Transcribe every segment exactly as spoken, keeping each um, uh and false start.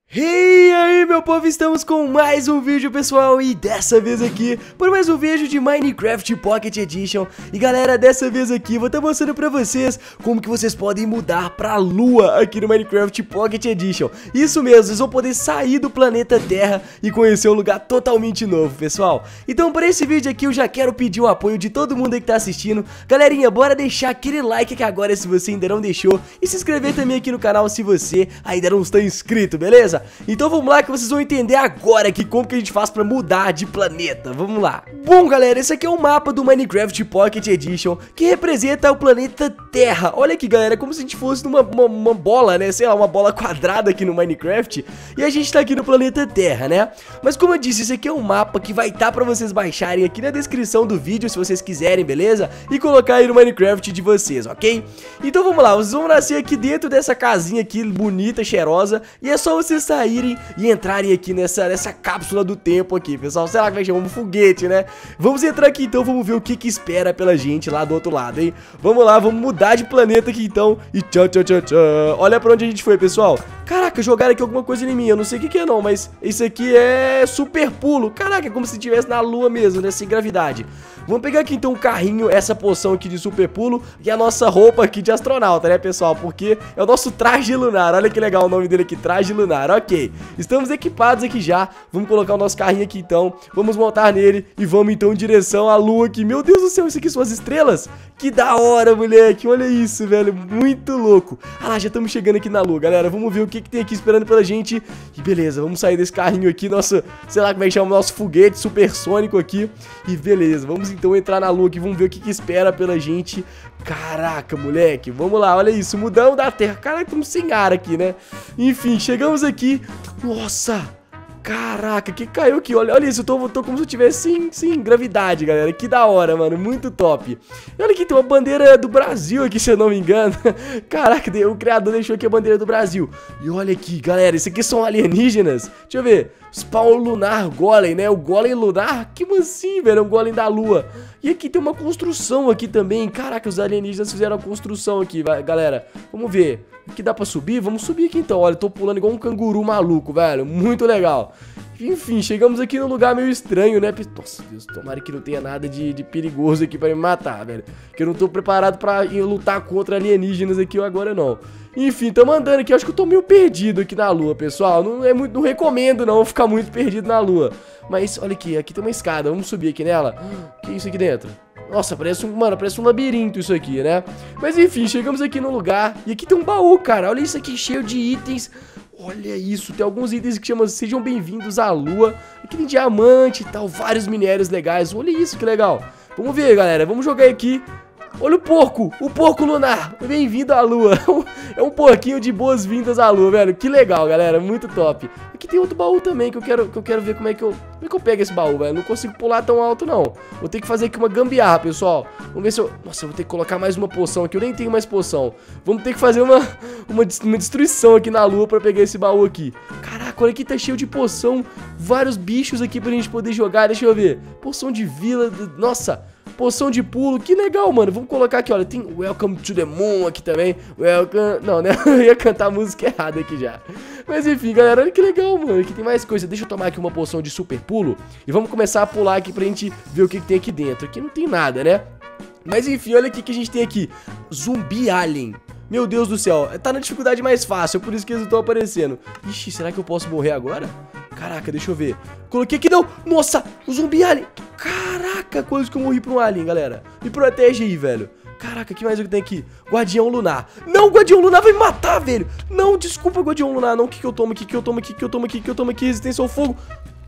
E aí, meu povo, estamos com mais um vídeo, pessoal, e dessa vez aqui, por mais um vídeo de Minecraft Pocket Edition. E galera, dessa vez aqui, vou estar mostrando pra vocês como que vocês podem mudar pra lua aqui no Minecraft Pocket Edition. Isso mesmo, vocês vão poder sair do planeta Terra e conhecer um lugar totalmente novo, pessoal. Então, para esse vídeo aqui, eu já quero pedir o apoio de todo mundo aí que tá assistindo. Galerinha, bora deixar aquele like aqui agora se você ainda não deixou, e se inscrever também aqui no canal se você ainda não está inscrito, beleza? Então vamos lá que vocês vão entender agora aqui como que a gente faz pra mudar de planeta. Vamos lá. Bom, galera, esse aqui é o mapa do Minecraft Pocket Edition, que representa o planeta Terra. Olha aqui, galera, é como se a gente fosse numa uma, uma bola, né? Sei lá, uma bola quadrada aqui no Minecraft. E a gente tá aqui no planeta Terra, né? Mas como eu disse, esse aqui é um mapa que vai estar pra vocês baixarem aqui na descrição do vídeo, se vocês quiserem, beleza? E colocar aí no Minecraft de vocês, ok? Então vamos lá, vocês vão nascer aqui dentro dessa casinha aqui, bonita, cheirosa. E é só vocês saírem e entrarem aqui nessa, nessa cápsula do tempo aqui, pessoal. Será que vai chamar um foguete, né? Vamos entrar aqui então, vamos ver o que que espera pela gente lá do outro lado, hein? Vamos lá, vamos mudar de planeta aqui então. E tchau, tchau, tchau, tchau. Olha pra onde a gente foi, pessoal. Caraca, jogaram aqui alguma coisa em mim, eu não sei o que que é não, mas isso aqui é super pulo. Caraca, é como se estivesse na lua mesmo, né? Sem gravidade. Vamos pegar aqui então um carrinho, essa poção aqui de super pulo e a nossa roupa aqui de astronauta, né, pessoal? Porque é o nosso traje lunar. Olha que legal o nome dele aqui, traje lunar. Ok, estamos equipados aqui já. Vamos colocar o nosso carrinho aqui então. Vamos montar nele e vamos então em direção à lua aqui. Meu Deus do céu, isso aqui são as estrelas? Que da hora, moleque. Olha isso, velho, muito louco. Ah lá, já estamos chegando aqui na lua, galera. Vamos ver o que que tem aqui esperando pela gente. E beleza, vamos sair desse carrinho aqui. Nosso, sei lá como é que chama, o nosso foguete supersônico aqui. E beleza, vamos então entrar na lua aqui. Vamos ver o que que espera pela gente. Caraca, moleque, vamos lá, olha isso, mudamos da terra. Caraca, estamos sem ar aqui, né? Enfim, chegamos aqui. Nossa, caraca, que caiu aqui, olha, olha isso, eu tô, tô como se eu tivesse sem, sem gravidade, galera. Que da hora, mano, muito top. E olha aqui, tem uma bandeira do Brasil aqui, se eu não me engano. Caraca, o criador deixou aqui a bandeira do Brasil. E olha aqui, galera, isso aqui são alienígenas. Deixa eu ver, Spawn Lunar Golem, né, o Golem Lunar. Que mansinho, velho, é um Golem da Lua. E aqui tem uma construção aqui também. Caraca, os alienígenas fizeram a construção aqui, vai, galera. Vamos ver, aqui dá pra subir? Vamos subir aqui então, olha, eu tô pulando igual um canguru maluco, velho, muito legal. Enfim, chegamos aqui num lugar meio estranho, né? Nossa, Deus, tomara que não tenha nada de, de perigoso aqui pra me matar, velho. Que eu não tô preparado pra ir lutar contra alienígenas aqui agora, não. Enfim, tamo andando aqui, acho que eu tô meio perdido aqui na lua, pessoal. Não, é muito, não recomendo, não, ficar muito perdido na lua. Mas, olha aqui, aqui tem uma escada, vamos subir aqui nela. Que é isso aqui dentro? Nossa, parece um, mano, parece um labirinto isso aqui, né? Mas enfim, chegamos aqui no lugar. E aqui tem um baú, cara, olha isso aqui, cheio de itens. Olha isso, tem alguns itens que chamam Sejam Bem-vindos à Lua. Aqui tem diamante e tal, vários minérios legais. Olha isso, que legal. Vamos ver, galera, vamos jogar aqui. Olha o porco, o porco lunar. Bem-vindo à lua. É um porquinho de boas-vindas à lua, velho. Que legal, galera, muito top. Aqui tem outro baú também que eu quero, que eu quero ver como é que eu, como é que eu pego esse baú, velho. Não consigo pular tão alto, não. Vou ter que fazer aqui uma gambiarra, pessoal. Vamos ver se eu... Nossa, eu vou ter que colocar mais uma poção aqui. Eu nem tenho mais poção. Vamos ter que fazer uma, uma, uma destruição aqui na lua pra pegar esse baú aqui. Caraca, olha aqui, tá cheio de poção. Vários bichos aqui pra gente poder jogar. Deixa eu ver. Poção de vila. Nossa, poção de pulo, que legal, mano. Vamos colocar aqui, olha, tem Welcome to the Moon aqui também. Welcome... Não, né? Eu ia cantar a música errada aqui já. Mas enfim, galera, olha que legal, mano. Aqui tem mais coisa. Deixa eu tomar aqui uma poção de super pulo. E vamos começar a pular aqui pra gente ver o que, que tem aqui dentro. Aqui não tem nada, né? Mas enfim, olha aqui que a gente tem aqui. Zumbi Alien. Meu Deus do céu, tá na dificuldade mais fácil, por isso que eles estão aparecendo. Ixi, será que eu posso morrer agora? Caraca, deixa eu ver. Coloquei aqui, não. Nossa, o zumbi alien. Caraca, quase que eu morri pra um alien, galera. Me protege aí, velho. Caraca, o que mais eu tenho aqui? Guardião Lunar. Não, o Guardião Lunar vai me matar, velho. Não, desculpa, Guardião Lunar. Não, o que que eu tomo aqui, o que eu tomo aqui, o que eu tomo aqui, o que eu tomo aqui, resistência ao fogo.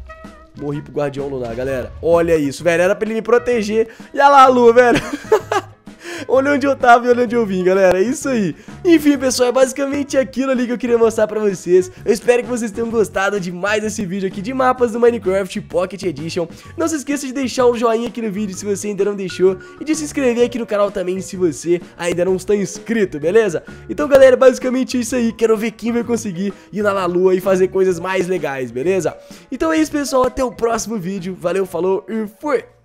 Morri pro Guardião Lunar, galera. Olha isso, velho, era pra ele me proteger. E olha lá a lua, velho. Olha onde eu tava e olha onde eu vim, galera, é isso aí. Enfim, pessoal, é basicamente aquilo ali que eu queria mostrar pra vocês. Eu espero que vocês tenham gostado de mais esse vídeo aqui de mapas do Minecraft Pocket Edition. Não se esqueça de deixar o joinha aqui no vídeo se você ainda não deixou, e de se inscrever aqui no canal também se você ainda não está inscrito, beleza? Então, galera, basicamente é isso aí. Quero ver quem vai conseguir ir lá na lua e fazer coisas mais legais, beleza? Então é isso, pessoal, até o próximo vídeo. Valeu, falou e fui!